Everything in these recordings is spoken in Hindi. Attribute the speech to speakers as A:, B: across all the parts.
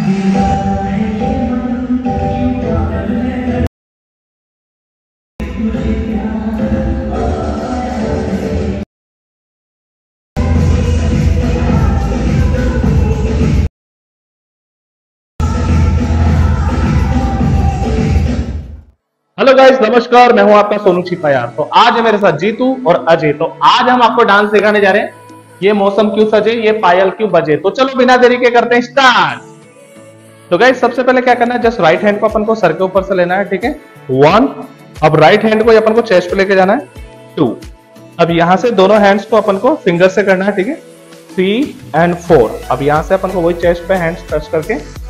A: हेलो गाइस, नमस्कार। मैं हूं आपका सोनू छिपा यार। तो आज है मेरे साथ जीतू और अजय। तो आज हम आपको डांस सिखाने जा रहे हैं। ये मौसम क्यों सजे, ये पायल क्यों बजे। तो चलो बिना देरी के करते हैं स्टार्ट। तो गाइस सबसे पहले क्या करना है, जस्ट राइट हैंड को अपन को सर के ऊपर से लेना है, ठीक है। 1। अब राइट हैंड को अपन को चेस्ट पे लेके जाना है। 2। अब यहां से दोनों हैंड्स को अपन को फिंगर से करना है, ठीक है। 3 एंड 4। अब यहां से अपन को वही चेस्ट पे हैंड्स टच करके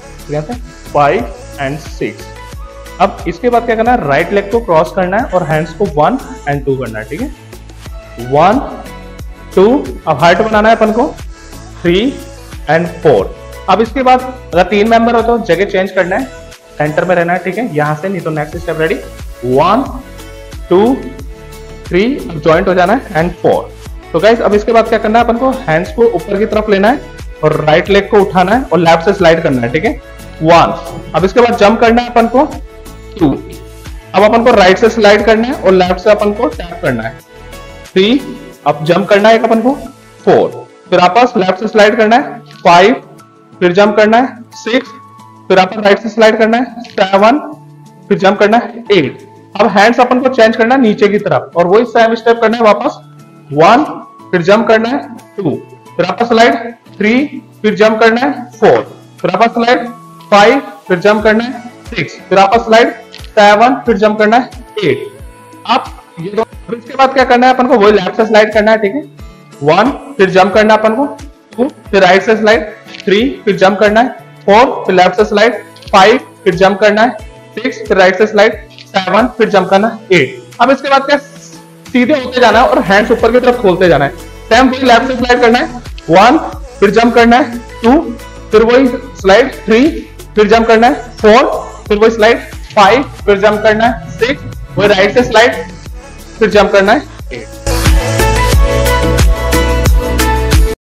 A: 5 एंड 6। अब इसके बाद क्या करना है, राइट लेग को क्रॉस करना है और हैंड्स को 1 एंड 2 करना है, ठीक है। 1 2। अब हार्ट बनाना है अपन को 3 एंड 4। अब इसके बाद अगर 3 मेंबर हो तो जगह चेंज करना है, सेंटर में रहना है, ठीक है। यहां से नहीं तो नेक्स्ट स्टेप रेडी। 1 2 3। अब ज्वाइंट हो जाना है एंड 4। तो गाइस अब इसके बाद क्या करना है, अपन को हैंड्स को ऊपर की तरफ लेना है और राइट लेग को उठाना है और लेफ्ट से स्लाइड करना है, ठीक है। 1। अब इसके बाद जंप करना है अपन को 2। अब अपन को राइट से स्लाइड करना है और लेफ्ट से अपन को टैप करना है 3। अब जंप करना है अपन को 4। फिर आपस लेफ्ट से स्लाइड करना है 5। फिर जंप करना है 6। फिर अपन राइट से स्लाइड करना है 7। फिर जंप करना है 8। अब हैंड्स अपन को चेंज करना है नीचे की तरफ और वही सेम स्टेप करना है वापस 1। फिर जंप करना है 2। फिर आपस स्लाइड 3। फिर जंप करना है 4। फिर आपस स्लाइड 5। फिर जंप करना है 6। फिर आपस स्लाइड 7। फिर जंप करना है 8। अब ये दो। इसके बाद क्या करना है अपन को, वही लेफ्ट से स्लाइड करना है, ठीक है। 1। फिर जंप करना है अपन को 2। फिर राइट से स्लाइड 3। फिर जंप करना है 4। फिर लेफ्ट से स्लाइड 5। फिर जंप करना है 6। फिर राइट से स्लाइड 7। फिर जंप करना है 8। अब इसके बाद क्या सीधे होते जाना है और हैंड्स ऊपर की तरफ खोलते जाना है। सेम वही लेफ्ट से स्लाइड करना है 1। फिर जंप करना है 2। फिर वही स्लाइड 3। फिर जंप करना है 4। फिर वही स्लाइड 5। फिर जंप करना है 6। वही राइट से स्लाइड। फिर जंप करना है